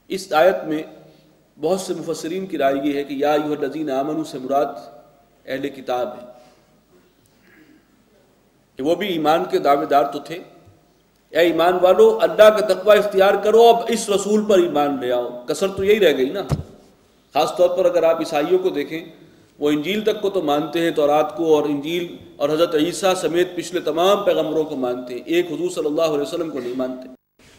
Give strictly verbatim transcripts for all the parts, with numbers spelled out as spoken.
اس آیت میں بہت سے مفسرین کی رائے یہ ہے کہ یا ایھا الذین آمنوا سے مراد اہل کتاب ہے، کہ وہ بھی ایمان کے دعوے دار تو تھے۔ اے ایمان والو، اللہ کا تقوی اختیار کرو، اب اس رسول پر ایمان لے آؤ۔ کثر تو یہی رہ گئی نا۔ خاص طور پر اگر آپ عیسائیوں کو دیکھیں، وہ انجیل تک کو تو مانتے ہیں، تورات کو اور انجیل اور حضرت عیسیٰ سمیت پچھلے تمام پیغمبروں کو مانتے ہیں، ایک حضور صلی اللہ علیہ وسلم کو نہیں مانتے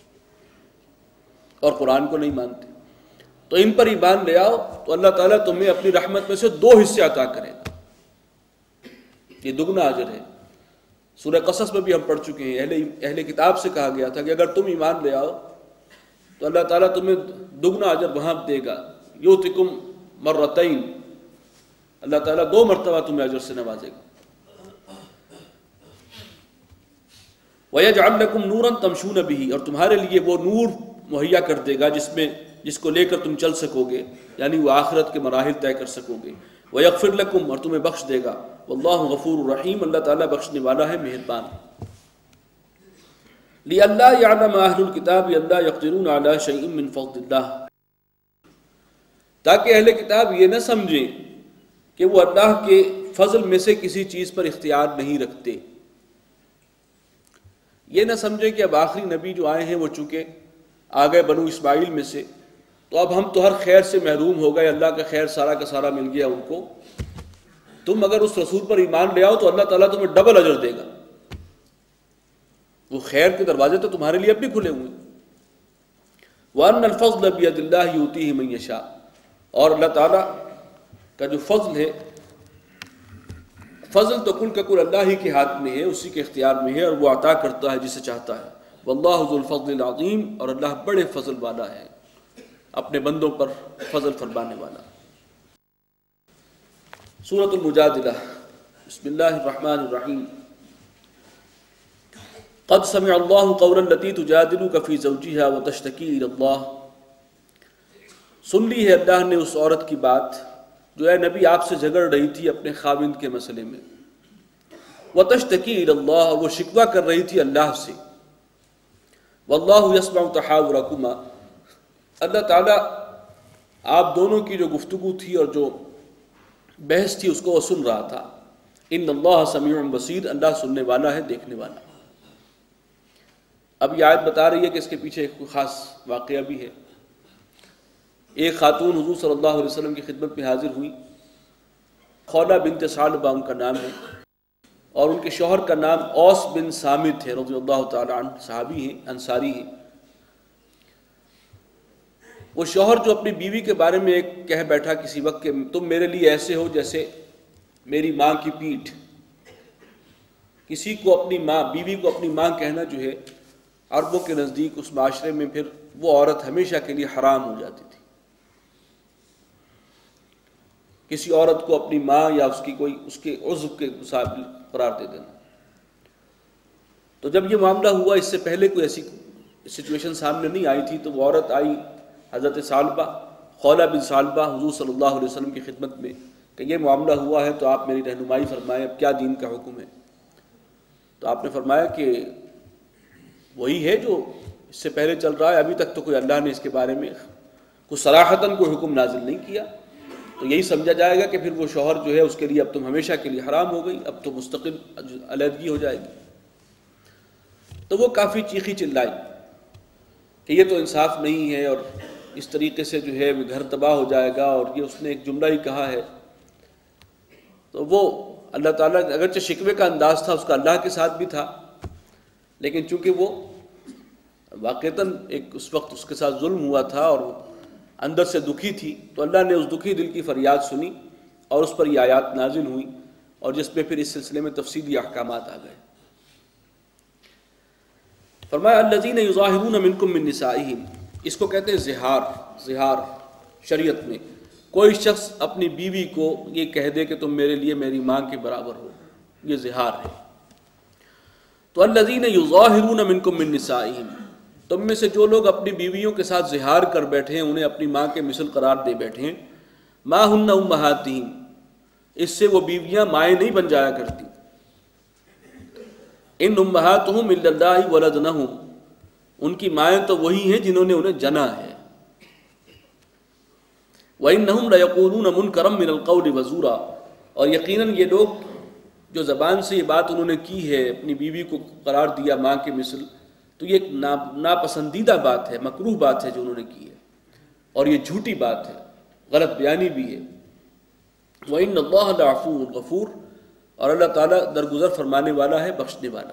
اور قرآن کو نہیں مانتے۔ تو ان پر ایمان لے آؤ تو اللہ تعالیٰ تمہیں اپنی رحمت میں سے دو حصے عطا کرے گا، یہ دگنا اجر ہے۔ سورہ قصص میں بھی ہم پڑھ چکے ہیں، اہل اہل کتاب سے کہا گیا تھا کہ اگر تم ایمان لے آؤ تو اللہ تعالیٰ تمہیں دگنا اجر وہاں دے گا، یؤتکم مرتین، اللہ تعالیٰ دو مرتبہ تمہیں اجر سے نوازے گا۔ وَيَجْعَلْ لَكُمْ نُورًا تَمْشُونَ بِهِ، اور تمہارے لیے وہ نور مہیا کر دے گا جس میں جس کو لے کر تم چل سکو گے، یعنی وہ آخرت کے مراحل طے کر سکو گے۔ وَيَغْفِرْ لَكُمْ، اور تمہیں بخش دے گا۔ وَاللَّهُ غَفُورٌ رَحِيمٌ، اللہ تعالیٰ بخشنے والا ہے، مہربان۔ لِأَلَّا يَعْلَمَ أَهْلُ الْكِتَابِ أَلَّا يَقْدِرُونَ عَلَى شَيْءٍ مِّن فَضْلِ اللَّهِ، تاکہ اہل کتاب یہ نہ سمجھیں کہ وہ اللہ کے فضل میں سے کسی چیز پر اختیار نہیں رکھتے، یہ نہ سمجھیں کہ اب آخری نبی جو آئے ہیں وہ چونکہ آ گئے بنو اسماعیل میں سے، تو اب ہم تو ہر خیر سے محروم ہو گئے، اللہ کا خیر سارا کا سارا مل گیا ان کو۔ تم اگر اس رسول پر ایمان لے آؤ تو اللہ تعالیٰ تمہیں ڈبل اجر دے گا، وہ خیر کے دروازے تو تمہارے لیے اب بھی کھلے ہوئے ہیں۔ وَأَنَّ الْفَضْلَ بِيَدِ اللَّهِ يُؤْتِيهِ مَن يَشَاءُ، اور اللہ تعالیٰ کا جو فضل ہے، فضل تو کل کا کل اللہ ہی کے ہاتھ میں ہے، اسی کے اختیار میں ہے، اور وہ عطا کرتا ہے جسے چاہتا ہے۔ وَاللَّهُ ذُو الْفَضْلِ الْعَظِيمِ، اور اللہ بڑے فضل والا ہے، اپنے بندوں پر فضل فرمانے والا۔ سورۃ المجادلہ، بسم اللہ الرحمن الرحیم۔ قد سمع اللہ قول التی تجادلک فی زوجہا وتشتکی الی اللہ، سن لی ہے اللہ نے اس عورت کی بات جو اے نبی آپ سے جھگڑ رہی تھی اپنے خاوند کے مسئلے میں، وتشتکی الی اللہ، اور وہ شکوہ کر رہی تھی اللہ سے۔ واللہ یسمع تحاورکما، اللہ تعالیٰ آپ دونوں کی جو گفتگو تھی اور جو بحث تھی اس کو وہ سن رہا تھا۔ ان اللہ سمیع بصیر، اللہ سننے والا ہے، دیکھنے والا۔ اب یہ آیت بتا رہی ہے کہ اس کے پیچھے ایک خاص واقعہ بھی ہے۔ ایک خاتون حضور صلی اللہ علیہ وسلم کی خدمت میں حاضر ہوئی، خولہ بنت ثعلبہ ان کا نام ہے، اور ان کے شوہر کا نام اوس بن صامت ہے رضی اللہ تعالی عنہ، صحابی ہیں، انصاری ہیں۔ وہ شوہر جو اپنی بیوی کے بارے میں ایک کہہ بیٹھا کسی وقت کہ تم میرے لیے ایسے ہو جیسے میری ماں کی پیٹھ۔ کسی کو اپنی ماں، بیوی کو اپنی ماں کہنا جو ہے عربوں کے نزدیک اس معاشرے میں پھر وہ عورت ہمیشہ کے لیے حرام ہو جاتی تھی۔ کسی عورت کو اپنی ماں یا اس کی کوئی اس کے عضو کے مقابل قرار دے دینا۔ تو جب یہ معاملہ ہوا، اس سے پہلے کوئی ایسی سچویشن سامنے نہیں آئی تھی، تو وہ عورت آئی حضرت ثعلبہ، خولہ بن ثعلبہ، حضور صلی اللہ علیہ وسلم کی خدمت میں کہ یہ معاملہ ہوا ہے تو آپ میری رہنمائی فرمائیں، اب کیا دین کا حکم ہے؟ تو آپ نے فرمایا کہ وہی ہے جو اس سے پہلے چل رہا ہے، ابھی تک تو کوئی اللہ نے اس کے بارے میں کوئی صراحتاً کوئی حکم نازل نہیں کیا، تو یہی سمجھا جائے گا کہ پھر وہ شوہر جو ہے اس کے لیے اب تم ہمیشہ کے لیے حرام ہو گئی، اب تو مستقل علیحدگی ہو جائے گی۔ تو وہ کافی چیخی چلائی کہ یہ تو انصاف نہیں ہے، اور اس طریقے سے جو ہے گھر تباہ ہو جائے گا، اور یہ اس نے ایک جملہ ہی کہا ہے۔ تو وہ اللہ تعالیٰ، اگرچہ شکوے کا انداز تھا اس کا اللہ کے ساتھ بھی تھا، لیکن چونکہ وہ واقعتاً ایک اس وقت اس کے ساتھ ظلم ہوا تھا اور وہ اندر سے دکھی تھی، تو اللہ نے اس دکھی دل کی فریاد سنی اور اس پر یہ آیات نازل ہوئی، اور جس میں پھر اس سلسلے میں تفصیلی احکامات آ گئے۔ فرمایا الذین یظاہرون منکم من نسائہم، اس کو کہتے ہیں زہار۔ زہار شریعت میں کوئی شخص اپنی بیوی کو یہ کہہ دے کہ تم میرے لیے میری ماں کے برابر ہو، یہ زہار ہے۔ تو الذین یظاہرون منکم من نسائہم، تم میں سے جو لوگ اپنی بیویوں کے ساتھ زہار کر بیٹھے ہیں، انہیں اپنی ماں کے مثل قرار دے بیٹھے ہیں، ما ہن امہاتہم، اس سے وہ بیویاں مائیں نہیں بن جایا کرتی۔ ان امہاتہم الا اللہ ولدنہم، ان کی مائیں تو وہی ہیں جنہوں نے انہیں جنا ہے۔ وَإِنَّهُمْ لَيَقُولُونَ مُنْكَرًا مِنَ الْقَوْلِ وَزُورًا، اور یقیناً یہ لوگ جو زبان سے یہ بات انہوں نے کی ہے، اپنی بیوی کو قرار دیا ماں کے مثل، تو یہ ایک ناپسندیدہ بات ہے، مکروہ بات ہے جو انہوں نے کی ہے، اور یہ جھوٹی بات ہے، غلط بیانی بھی ہے۔ وَإِنَّ اللَّهَ لَعَفُوٌّ غَفُورٌ، اور اللہ تعالیٰ درگزر فرمانے والا ہے، بخشنے والا۔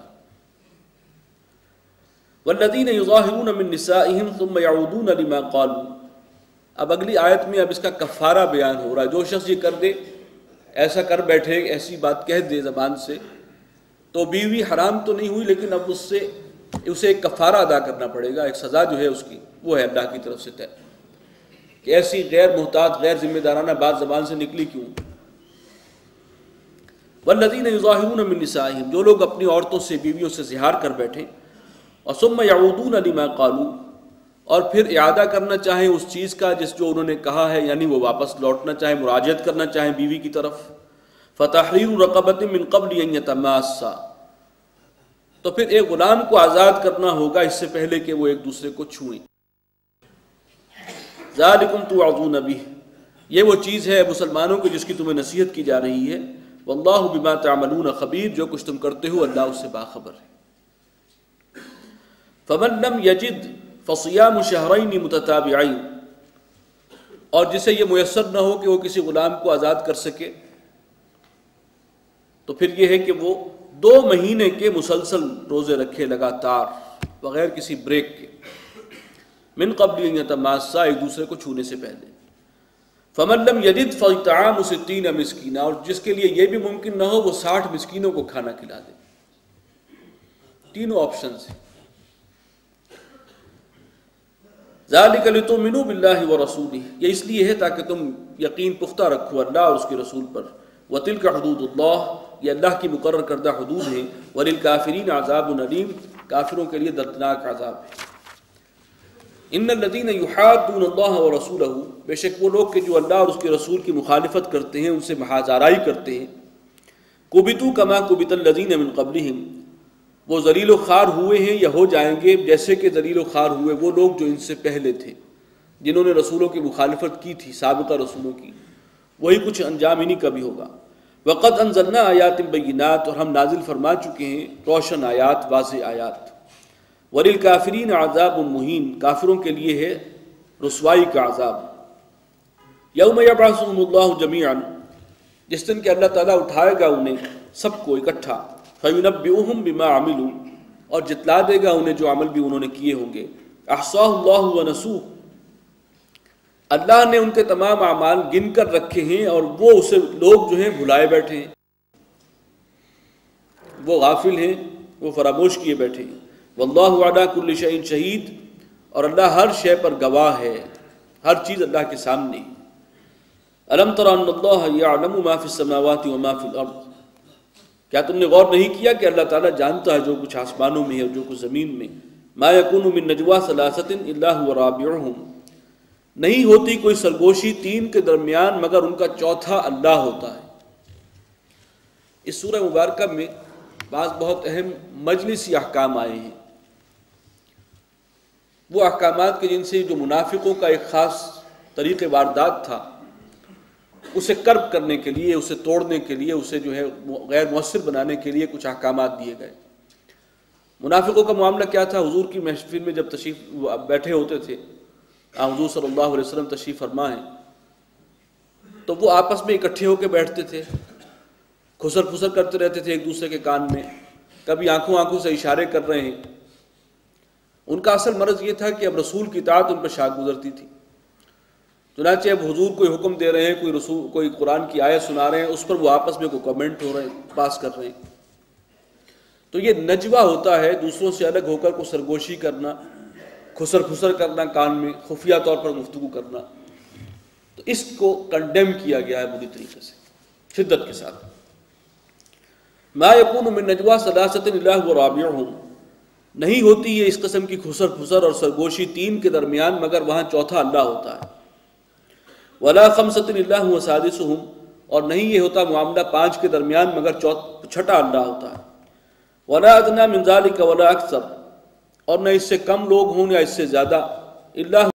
وَالَّذِينَ يُظَاهِرُونَ مِن نِّسَائِهِمْ ثُمَّ يَعُودُونَ لِمَا قَالُوا، اب اگلی آیت میں اب اس کا کفارہ بیان ہو رہا ہے۔ جو شخص یہ کر دے، ایسا کر بیٹھے، ایسی بات کہہ دے زبان سے، تو بیوی حرام تو نہیں ہوئی، لیکن اب اس سے اسے ایک کفارہ ادا کرنا پڑے گا، ایک سزا جو ہے اس کی وہ ہے اللہ کی طرف سے طے، کہ ایسی غیر محتاط غیر ذمہ دارانہ بات زبان سے نکلی کیوں۔ والذین یظاہرون من نسائہم، جو لوگ اپنی عورتوں سے بیویوں سے زہار کر بیٹھیں، اور ثم یعودون لما قالوا، اور پھر اعادہ کرنا چاہیں اس چیز کا جس جو انہوں نے کہا ہے، یعنی وہ واپس لوٹنا چاہیں، مراجعت کرنا چاہیں بیوی کی طرف، فتحریر رقبۃ من قبل ان یتماسا، تو پھر ایک غلام کو آزاد کرنا ہوگا اس سے پہلے کہ وہ ایک دوسرے کو چھوئیں۔ ذالکم توعظون بہ، یہ وہ چیز ہے مسلمانوں کی جس کی تمہیں نصیحت کی جا رہی ہے۔ واللہ بما تعملون خبیر، جو کچھ تم کرتے ہو اللہ اس سے باخبر ہے۔ فمن لم یجد فصیام شہرین متتابعین، اور جسے یہ میسر نہ ہو کہ وہ کسی غلام کو آزاد کر سکے، تو پھر یہ ہے کہ وہ دو مہینے کے مسلسل روزے رکھے لگاتار بغیر کسی بریک کے، من قبل ان یتماسا، ایک دوسرے کو چھونے سے پہلے۔ فمن لم یجد فاطعام ستین مسکینہ، اور جس کے لیے یہ بھی ممکن نہ ہو وہ ساٹھ مسکینوں کو کھانا کھلا دے۔ تینوں آپشنز ہیں۔ ذالک لتؤمنوا باللہ ورسولہ، یہ اس لیے ہے تاکہ تم یقین پختہ رکھو اللہ اور اس کے رسول پر۔ وتلک حدود اللہ، یہ اللہ کی مقرر کردہ حدود ہیں۔ وللکافرین عذاب علیم، کافروں کے لیے دردناک عذاب ہے۔ ان الذین یحادون اللہ ورسولہ، بے شک وہ لوگ کہ جو اللہ اور اس کے رسول کی مخالفت کرتے ہیں، ان سے محاذ آرائی کرتے ہیں، کبتوا کما کبت الذین من قبلہم، وہ ذلیل و خوار ہوئے ہیں یا ہو جائیں گے جیسے کہ ذلیل و خوار ہوئے وہ لوگ جو ان سے پہلے تھے، جنہوں نے رسولوں کی مخالفت کی تھی، سابقہ رسولوں کی، وہی کچھ انجام انہی کا بھی ہوگا۔ وقد انزلنا آیات بینات، اور ہم نازل فرما چکے ہیں روشن آیات، واضح آیات۔ وللکافرین عذاب مہین، کافروں کے لیے ہے رسوائی کا عذاب۔ یوم یبعثہم اللہ جمیعا، جس دن کہ اللہ تعالیٰ اٹھائے گا انہیں سب کو اکٹھا، فینبئہم بما عملوا، اور جتلا دے گا انہیں جو عمل بھی انہوں نے کیے ہوں گے۔ احصاہ اللہ ونسوہ، اللہ نے ان کے تمام اعمال گن کر رکھے ہیں اور وہ اسے لوگ جو ہیں بھلائے بیٹھے ہیں، وہ غافل ہیں، وہ فراموش کیے بیٹھے ہیں۔ واللہ علی کل شیء شہید، اور اللہ ہر شے پر گواہ ہے، ہر چیز اللہ کے سامنے۔ الم تر ان اللہ یعلم ما فی السماوات وما فی الارض، کیا تم نے غور نہیں کیا کہ اللہ تعالیٰ جانتا ہے جو کچھ آسمانوں میں ہے اور جو کچھ زمین میں۔ ما یکون من نجوا ثلاثۃ الا هو رابعہم، نہیں ہوتی کوئی سرگوشی تین کے درمیان مگر ان کا چوتھا اللہ ہوتا ہے۔ اس سورہ مبارکہ میں بعض بہت اہم مجلسی احکام آئے ہیں، وہ احکامات کے جن سے جو منافقوں کا ایک خاص طریق واردات تھا، اسے کرب کرنے کے لیے، اسے توڑنے کے لیے، اسے جو ہے غیر مؤثر بنانے کے لیے کچھ احکامات دیے گئے۔ منافقوں کا معاملہ کیا تھا؟ حضور کی محفل میں جب تشریف بیٹھے ہوتے تھے، حضور صلی اللہ علیہ وسلم تشریف فرما ہیں، تو وہ آپس میں اکٹھے ہو کے بیٹھتے تھے، کھسر پھسر کرتے رہتے تھے ایک دوسرے کے کان میں، کبھی آنکھوں آنکھوں سے اشارے کر رہے ہیں۔ ان کا اصل مرض یہ تھا کہ اب رسول کی اطاعت ان پر شاق گزرتی تھی، چنانچہ اب حضور کوئی حکم دے رہے ہیں، کوئی رسول کوئی قرآن کی آیت سنا رہے ہیں، اس پر وہ آپس میں کوئی کمنٹ ہو رہے ہیں، پاس کر رہے ہیں۔ تو یہ نجوہ ہوتا ہے، دوسروں سے الگ ہو کر کو سرگوشی کرنا، کھسر پھسر کرنا، کان میں خفیہ طور پر گفتگو کرنا، تو اس کو کنڈیم کیا گیا ہے بری طریقے سے، شدت کے ساتھ۔ ما یکون من نجوا ثلاثۃ الا هو رابعہم، نہیں ہوتی یہ اس قسم کی کھسر پھسر اور سرگوشی تین کے درمیان مگر وہاں چوتھا اللہ ہوتا ہے۔ ولا خمسۃ الا هو سادسہم، اور نہیں یہ ہوتا معاملہ پانچ کے درمیان مگر چھٹا اللہ ہوتا ہے۔ ولا ادنی من ذلک ولا اکثر، اور نہ اس سے کم لوگ ہوں یا اس سے زیادہ، الا